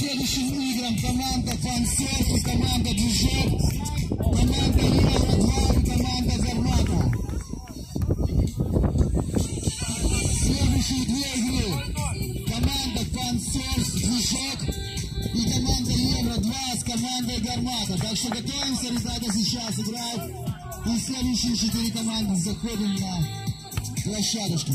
следующим играм команда Фансерф и команда Движок, команда Евро-2 и команда Гармата. Следующие две игры команда Фансерф, Движок и команда Евро-2 с командой Гармата. Так что готовимся, ребята, сейчас играть. И следующие 4 команды заходим на площадочку.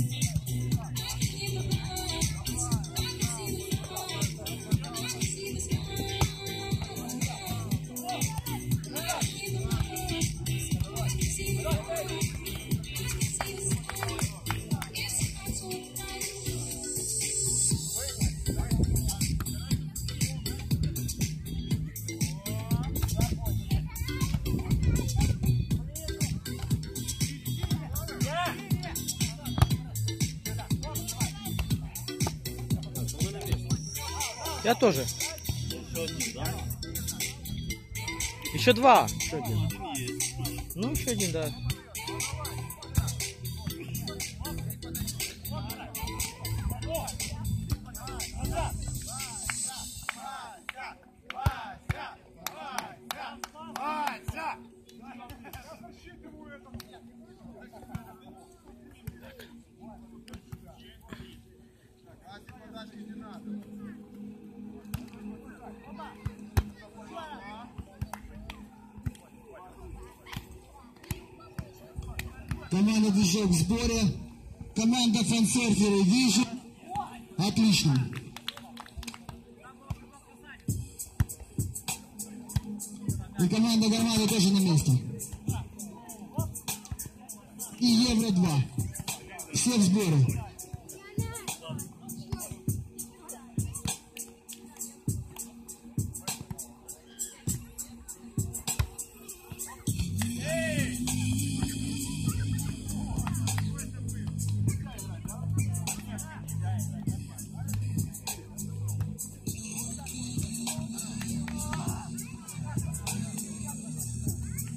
Я тоже. Еще два. Еще один. Ну, еще один, да. Команда Движок в сборе. Команда Фансерферы вижу. Отлично. И команда Гармата тоже на месте. И Евро-2. Все в сборе.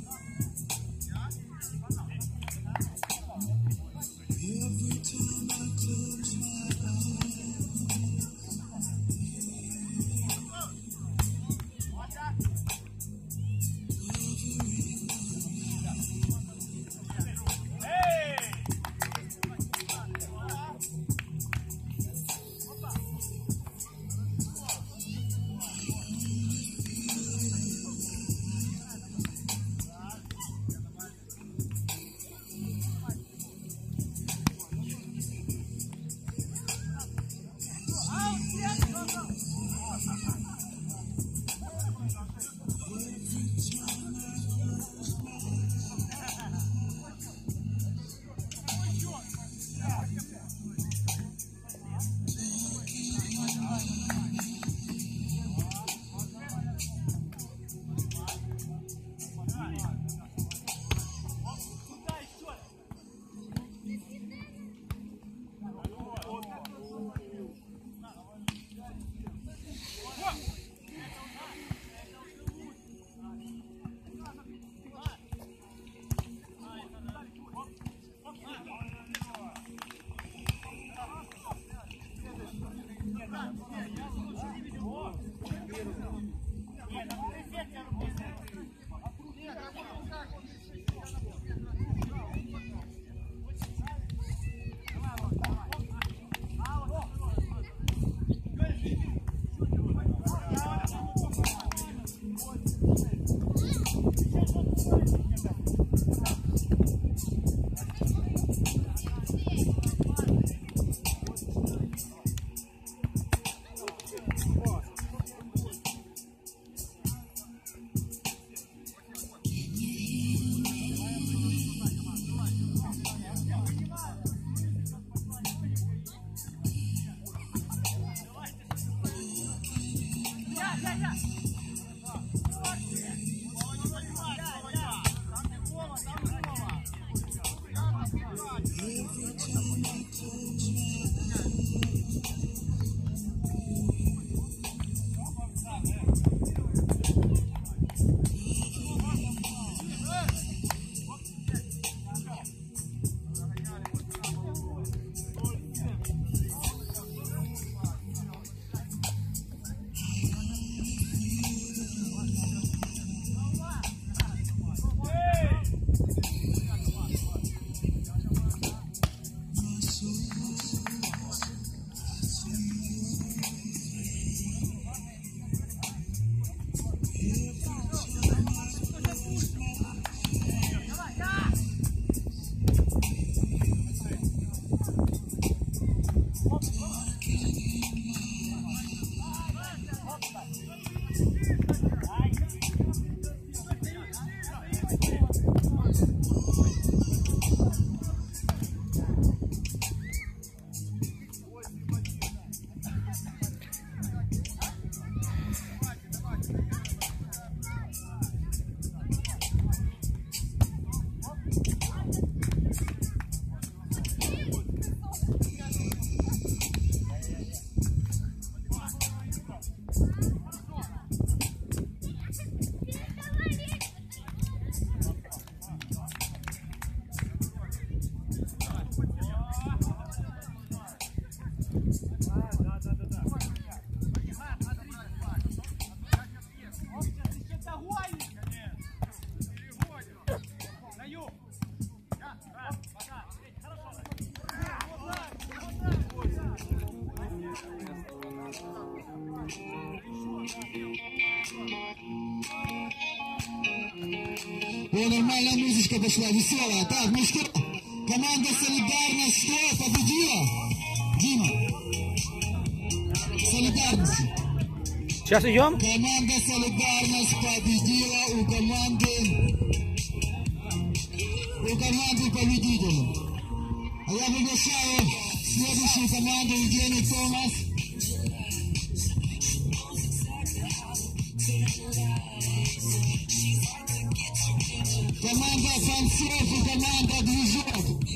Every time I О, нормальная музычка пошла, веселая. Так, ну что, команда «Солидарность» что, победила? Дима, «Солидарность». Сейчас идем? Команда «Солидарность» победила у команды победителя. А я приглашаю следующую команду Евгений Томас. Команда «Фансерф» и команда «Движок».